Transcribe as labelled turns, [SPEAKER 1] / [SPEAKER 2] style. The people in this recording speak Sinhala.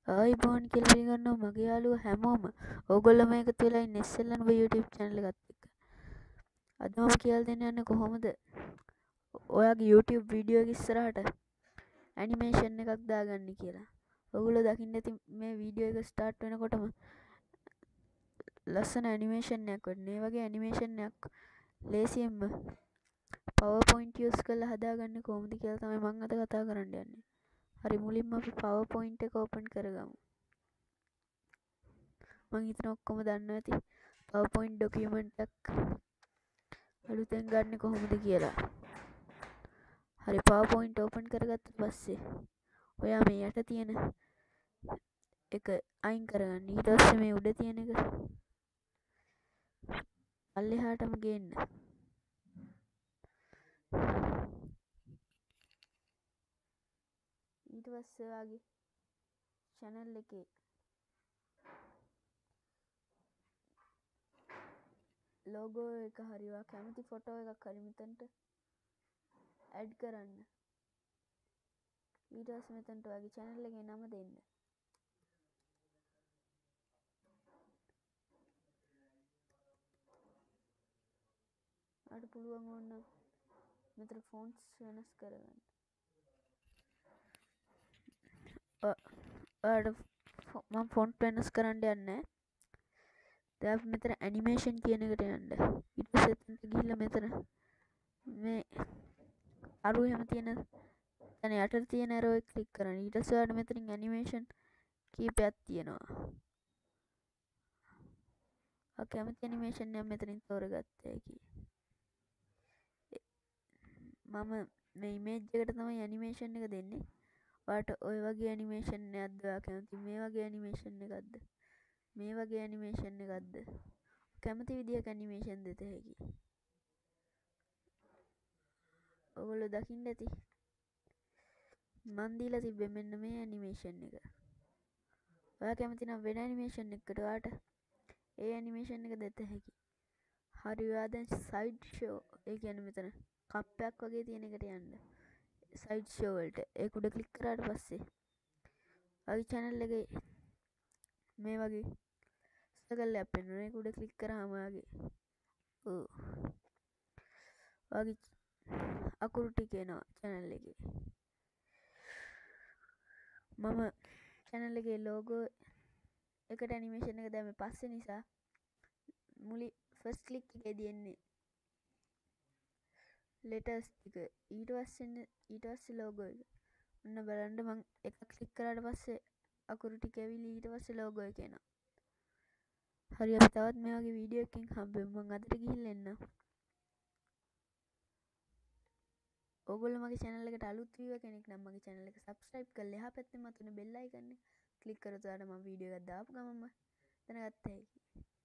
[SPEAKER 1] ආයිබෝන් කියලා පිළිගන්නවා මගේ යාළුවෝ හැමෝම. ඕගොල්ලෝ මේක තුලා ඉන්නේ ඉස්සෙල්ලාම YouTube channel එකත් එක්ක. අද මම කියලා දෙන්න යන්නේ කොහොමද ඔයාගේ YouTube වීඩියෝ එක ඉස්සරහට ඇනිමේෂන් එකක් දාගන්න කියලා. ඔයගොල්ලෝ දකින්න ඇති මේ වීඩියෝ එක ස්ටාර්ට් වෙනකොටම ලස්සන ඇනිමේෂන් එකක් වටනේ. මේ වගේ ඇනිමේෂන් එකක් ලේසියෙන්ම PowerPoint use කරලා හදාගන්නේ කොහොමද කියලා තමයි මම අද කතා කරන්න යන්නේ. හරි මුලින්ම අපි PowerPoint එක open කරගමු. මං හිතන ඔක්කොම දන්නවා ඇති PowerPoint document එකක් අලුතෙන් ගන්න කොහොමද කියලා. හරි PowerPoint open කරගත්ත පස්සේ ඔයා මේ යට තියෙන එක අයින් කරගන්න. ඊට පස්සේ මේ උඩ තියෙන එක පල්ලෙහාටම ගේන්න. ඊට පස්සේ ඔයාගේ channel එකේ logo එක හරි ඔයා කැමති ෆොටෝ එකක් හරි මෙතනට add කරන්න. ඊට පස්සේ මෙතනට ඔයාගේ channel එකේ නම දෙන්න. ඔයාලට පුළුවන් ඕන මෙතන fonts වෙනස් කරගන්න. ඔයාලට මම font වෙනස් කරන්න යන්නේ. දැන් අපි මෙතන animation කියන එකට යන්න. ඊට පස්සේ එතනට ගිහිල්ලා මෙතන මේ අරු එහෙම තියෙන තැන යට තියෙන arrow එක ක්ලික් කරන්න. ඊට පස්සේ ඔයාලට මෙතනින් animation කීපයක් තියෙනවා. ඔයා කැමති animation එකක් මෙතනින් තෝරගත්ත හැකි. මම මේ image එකට තමයි animation එක දෙන්නේ. ඔයාලට ওই වගේ animation එකක්ද ඔයා කැමති? මේ වගේ animation එකක්ද? මේ වගේ animation එකක්ද? කැමති විදිහක animation දෙත හැකි. ඔයගොල්ලෝ දකින්න ඇති මන් දීලා තිබ්බේ මෙන්න මේ animation එක. ඔයා කැමති නම් වෙන animation එකකට ඔයාට ඒ animation එක දෙත හැකි. හරි ඔයා දැන් side show ඒ කියන්නේ මෙතන කප් එකක් වගේ තියෙන එකට යන්න. side show වලට ඒක උඩ ක්ලික් කරාට පස්සේ ඔයාගේ channel එකේ මේ වගේ circle එකක් පෙන්වනවා. ඒක උඩ ක්ලික් කරාම ඔයාගේ ඔයාගේ අකුරු ටික එනවා channel එකේ. මම channel එකේ logo එකට animation එක දැම්මේ පස්සේ නිසා first click එකේදී එන්නේ letters ටික. ඊට පස්සේ logo එක. ඔන්න බලන්න මම එක ක්ලික් කරාට පස්සේ අකුරු ටික ඇවිල්ලා ඊට පස්සේ logo එක එනවා. හරි අපි තවත් මේ වගේ වීඩියෝ එකකින් හම්බෙමු. මම අදට ගිහිල්ලා එන්නම්. ඔයගොල්ලෝ මගේ channel එකට අලුත් viewer කෙනෙක් නම් මගේ channel එක subscribe කරලා එහා පැත්තේ මතුවෙන bell icon එක click කරොත් ඔයාලට මම වීඩියෝ එකක් දාපු ගමන්ම දැනගත්ත හැකි.